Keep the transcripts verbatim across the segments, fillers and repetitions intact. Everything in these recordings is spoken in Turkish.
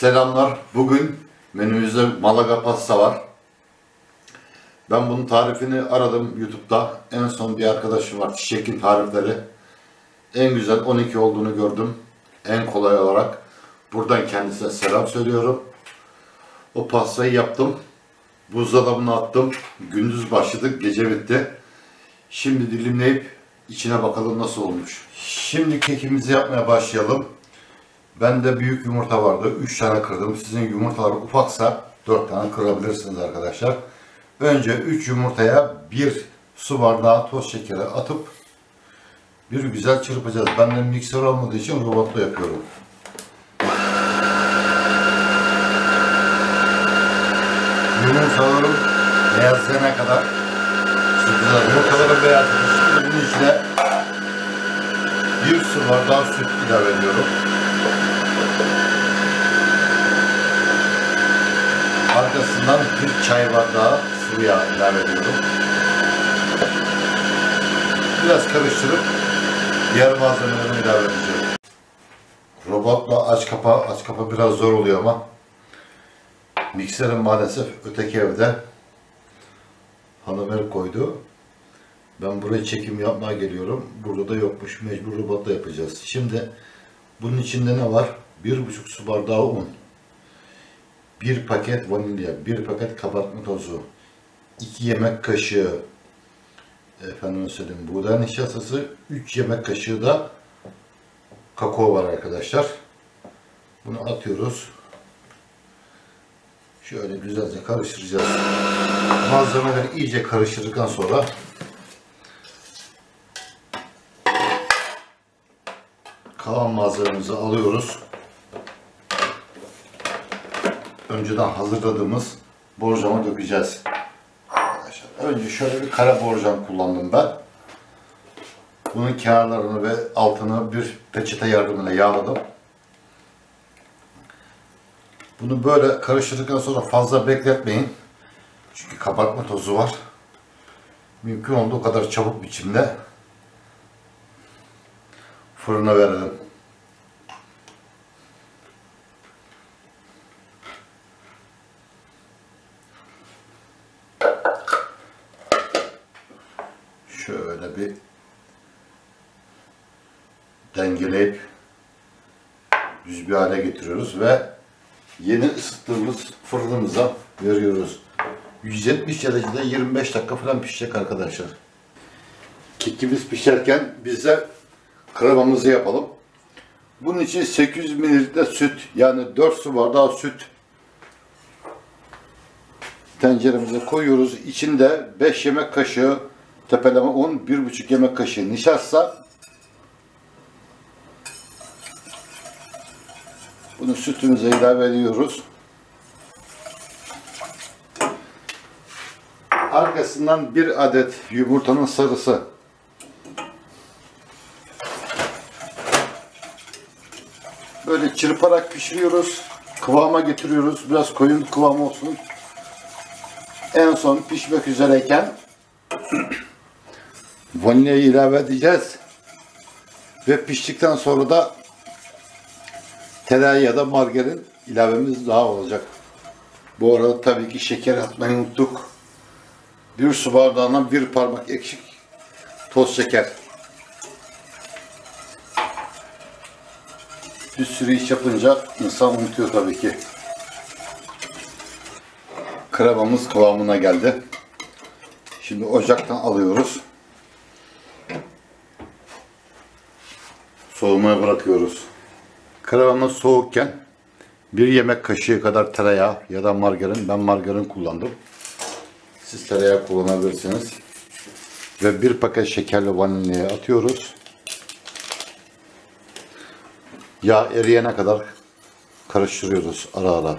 Selamlar. Bugün menümüzde Malaga pasta var. Ben bunun tarifini aradım YouTube'da. En son bir arkadaşım var. Çiçek'in tarifleri. En güzel on iki olduğunu gördüm. En kolay olarak. Buradan kendisine selam söylüyorum. O pastayı yaptım. Buzdolabına attım. Gündüz başladık. Gece bitti. Şimdi dilimleyip içine bakalım nasıl olmuş. Şimdi kekimizi yapmaya başlayalım. Bende büyük yumurta vardı. üç tane kırdım. Sizin yumurtalar ufaksa dört tane kırabilirsiniz arkadaşlar. Önce üç yumurtaya bir su bardağı toz şekeri atıp bir güzel çırpacağız. Bende mikser olmadığı için robotla yapıyorum. Yumurtaların beyazlayana kadar çırpacağız. Yumurtaların beyazlayana. Şimdi bunun içine bir su bardağı süt ilave ediyorum. Arkasından bir çay bardağı sıvı yağ ilave ediyorum. Biraz karıştırıp diğer malzemelerimi ilave edeceğim. Robotla aç kapa, aç kapa biraz zor oluyor ama mikserim maalesef öteki evde. Hanım el koydu. Ben buraya çekim yapmaya geliyorum. Burada da yokmuş. Mecbur robotla yapacağız. Şimdi bunun içinde ne var? Bir buçuk su bardağı un. Bir paket vanilya, bir paket kabartma tozu, iki yemek kaşığı efendim söyleyeyim buğday nişastası, üç yemek kaşığı da kakao var arkadaşlar. Bunu atıyoruz. Şöyle güzelce karıştıracağız. Malzemeleri iyice karıştırdıktan sonra kalan malzememizi alıyoruz. Önceden hazırladığımız borcama dökeceğiz. Arkadaşlar, önce şöyle bir kara borcam kullandım ben. Bunun kenarlarını ve altını bir peçete yardımıyla yağladım. Bunu böyle karıştırdıktan sonra fazla bekletmeyin. Çünkü kabartma tozu var. Mümkün olduğu kadar çabuk biçimde fırına verelim. Şöyle bir dengeleyip düz bir hale getiriyoruz ve yeni ısıttığımız fırınımıza veriyoruz. yüz yetmiş derecede yirmi beş dakika falan pişecek arkadaşlar. Kekimiz pişerken biz de kremamızı yapalım. Bunun için sekiz yüz mililitre süt, yani dört su bardağı süt tenceremize koyuyoruz. İçinde beş yemek kaşığı tepeleme un, bir buçuk yemek kaşığı nişasta. Bunu sütümüze ilave ediyoruz. Arkasından bir adet yumurtanın sarısı. Böyle çırparak pişiriyoruz. Kıvama getiriyoruz. Biraz koyu bir kıvam olsun. En son pişmek üzereyken vanilyayı ilave edeceğiz. Ve piştikten sonra da tereyağı ya da margarin ilavemiz daha olacak. Bu arada tabii ki şeker atmayı unuttuk. Bir su bardağından bir parmak eksik toz şeker. Bir sürü iş yapınca insan unutuyor tabii ki. Kremamız kıvamına geldi. Şimdi ocaktan alıyoruz. Soğumaya bırakıyoruz. Kremamız soğukken bir yemek kaşığı kadar tereyağı ya da margarin, ben margarin kullandım. Siz tereyağı kullanabilirsiniz. Ve bir paket şekerli vanilyayı atıyoruz. Yağ eriyene kadar karıştırıyoruz ara ara.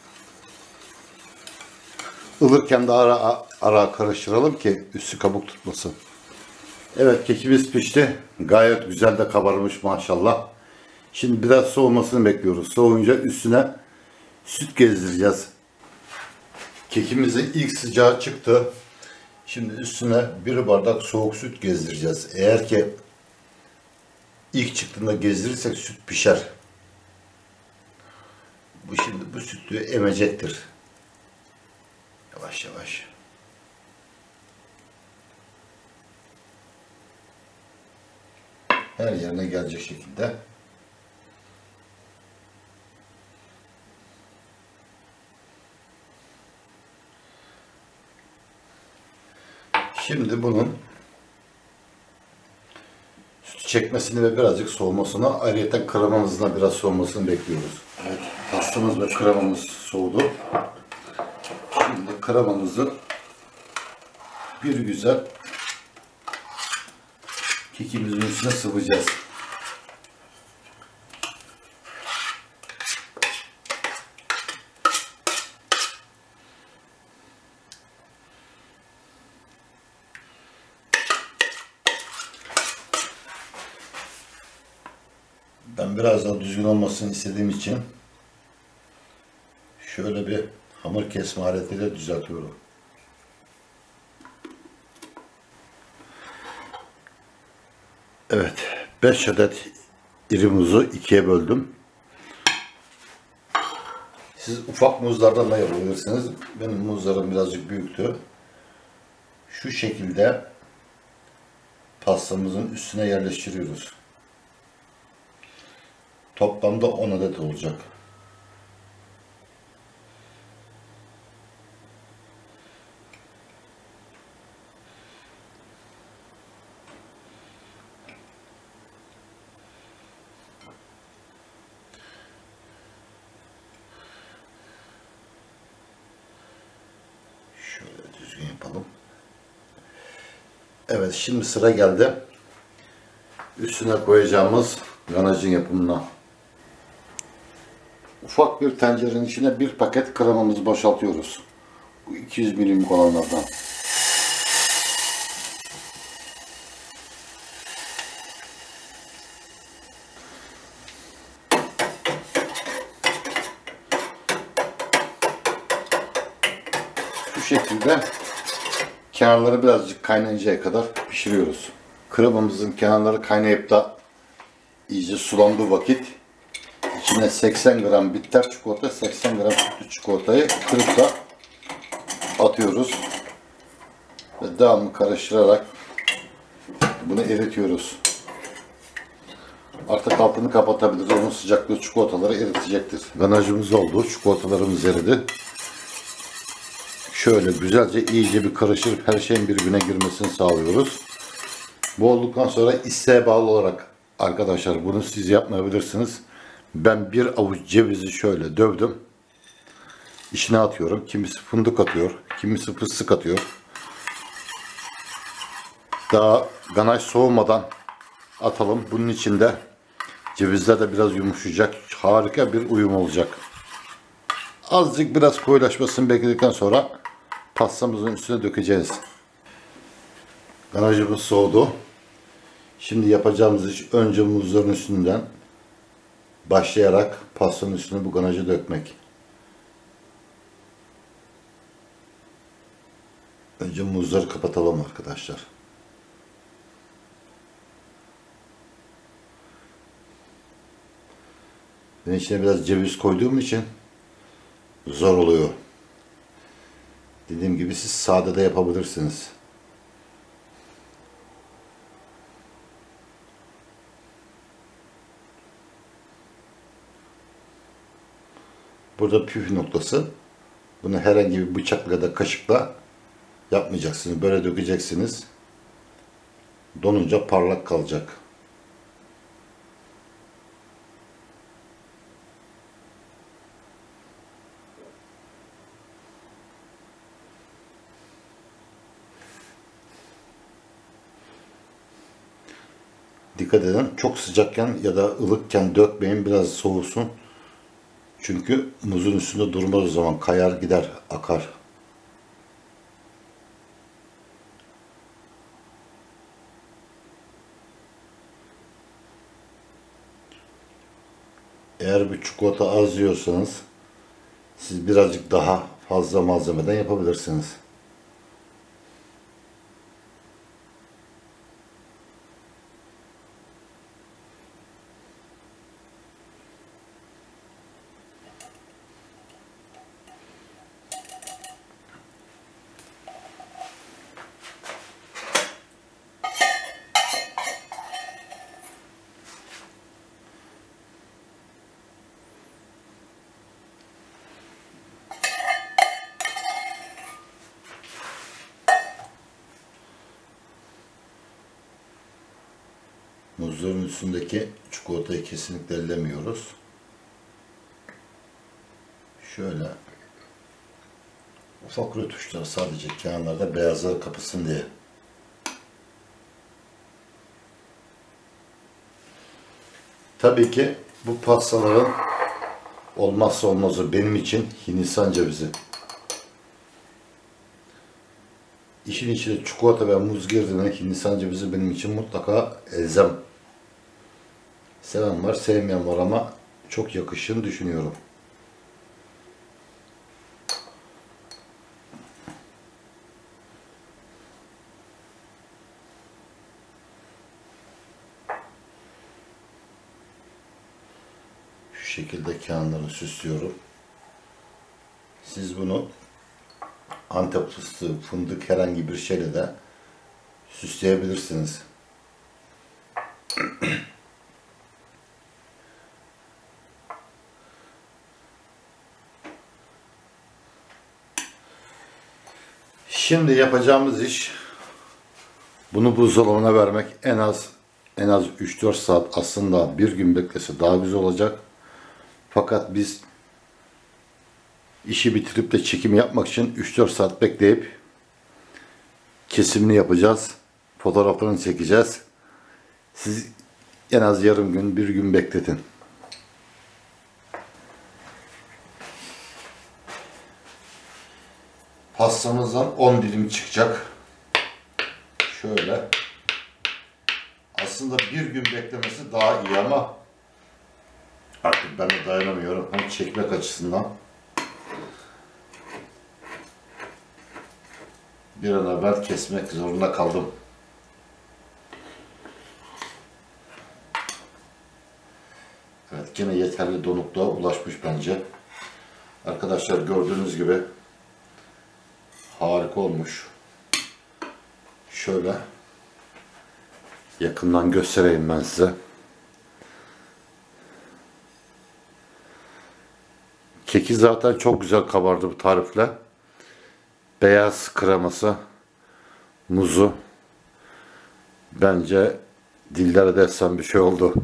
Ilırken de ara ara karıştıralım ki üstü kabuk tutmasın. Evet, kekimiz pişti. Gayet güzel de kabarmış maşallah. Şimdi biraz soğumasını bekliyoruz. Soğuyunca üstüne süt gezdireceğiz. Kekimizin ilk sıcağı çıktı. Şimdi üstüne bir bardak soğuk süt gezdireceğiz. Eğer ki ilk çıktığında gezdirirsek süt pişer. Bu şimdi bu sütü emecektir. Yavaş yavaş. Her yerine gelecek şekilde. Şimdi bunun sütü çekmesini ve birazcık soğumasını, ayrıca kremamızın da biraz soğumasını bekliyoruz. Evet, pastamız ve kremamız soğudu. Şimdi kremamızı bir güzel kekimizin üstüne sıvayacağız. Ben biraz daha düzgün olmasını istediğim için şöyle bir hamur kesme aletiyle düzeltiyorum. Evet, beş adet iri muzu ikiye böldüm. Siz ufak muzlardan da yapabilirsiniz. Benim muzlarım birazcık büyüktü. Şu şekilde pastamızın üstüne yerleştiriyoruz. Toplamda on adet olacak. Şöyle düzgün yapalım. Evet, şimdi sıra geldi üstüne koyacağımız ganajın yapımına. Ufak bir tencerenin içine bir paket kremamızı boşaltıyoruz. Bu iki yüz milimlik olanlardan. Şu şekilde kenarları birazcık kaynayıncaya kadar pişiriyoruz. Kremamızın kenarları kaynayıp da iyice sulandığı vakit içine seksen gram bitter çikolata, seksen gram sütlü çikolatayı kırıp da atıyoruz. Ve devamlı karıştırarak bunu eritiyoruz. Artık altını kapatabiliriz. Onun sıcaklığı çikolataları eritecektir. Ganajımız oldu. Çikolatalarımız eridi. Şöyle güzelce iyice bir karıştırıp her şeyin birbirine girmesini sağlıyoruz. Bu olduktan sonra isteğe bağlı olarak arkadaşlar bunu siz yapmayabilirsiniz. Ben bir avuç cevizi şöyle dövdüm. İçine atıyorum. Kimisi fındık atıyor. Kimisi fıstık atıyor. Daha ganaj soğumadan atalım. Bunun içinde cevizler de biraz yumuşayacak. Harika bir uyum olacak. Azıcık biraz koyulaşmasını bekledikten sonra pastamızın üstüne dökeceğiz. Ganajımız soğudu. Şimdi yapacağımız iş önce muzların üstünden başlayarak pastanın üstüne bu ganajı dökmek. Önce muzları kapatalım arkadaşlar. Ben içine biraz ceviz koyduğum için zor oluyor. Dediğim gibi siz sade de yapabilirsiniz. Burada püf noktası. Bunu herhangi bir bıçakla ya da kaşıkla yapmayacaksınız. Böyle dökeceksiniz. Donunca parlak kalacak. Dikkat edin. Çok sıcakken ya da ılıkken dökmeyin. Biraz soğusun. Çünkü muzun üstünde durmaz o zaman. Kayar gider, akar. Eğer bir çikolata az yiyorsanız siz birazcık daha fazla malzemeden yapabilirsiniz. Muzların üstündeki çikolatayı kesinlikle ellemiyoruz. Şöyle ufak rötuşlar, sadece kenarlarda beyazları kapısın diye. Tabii ki bu pastaların olmazsa olmazı benim için Hindistan cevizi. İşin içine çikolata ve muz girdiğinde Hindistan cevizi benim için mutlaka elzem. Seven var, sevmeyen var ama çok yakışını düşünüyorum. Şu şekilde kenarlarını süslüyorum. Siz bunu Antep fıstığı, fındık, herhangi bir şeyle de süsleyebilirsiniz. Şimdi yapacağımız iş, bunu buzdolabına vermek. En az en az üç dört saat, aslında bir gün beklese daha güzel olacak. Fakat biz işi bitirip de çekim yapmak için üç dört saat bekleyip kesimini yapacağız. Fotoğraflarını çekeceğiz. Siz en az yarım gün, bir gün bekletin. Pastamızdan on dilim çıkacak. Şöyle. Aslında bir gün beklemesi daha iyi ama artık ben de dayanamıyorum. Hem çekmek açısından bir an evvel kesmek zorunda kaldım. Evet, gene yeterli donukluğa ulaşmış bence. Arkadaşlar, gördüğünüz gibi harika olmuş. Şöyle yakından göstereyim ben size. Keki zaten çok güzel kabardı bu tarifle. Beyaz kreması, muzu bence dillere destan bir şey oldu.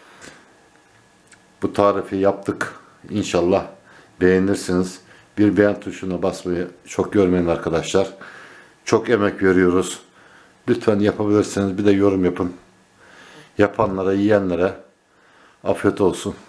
Bu tarifi yaptık. İnşallah beğenirsiniz. Bir beğen tuşuna basmayı çok görmeyin arkadaşlar. Çok emek veriyoruz. Lütfen yapabilirseniz bir de yorum yapın. Yapanlara, yiyenlere afiyet olsun.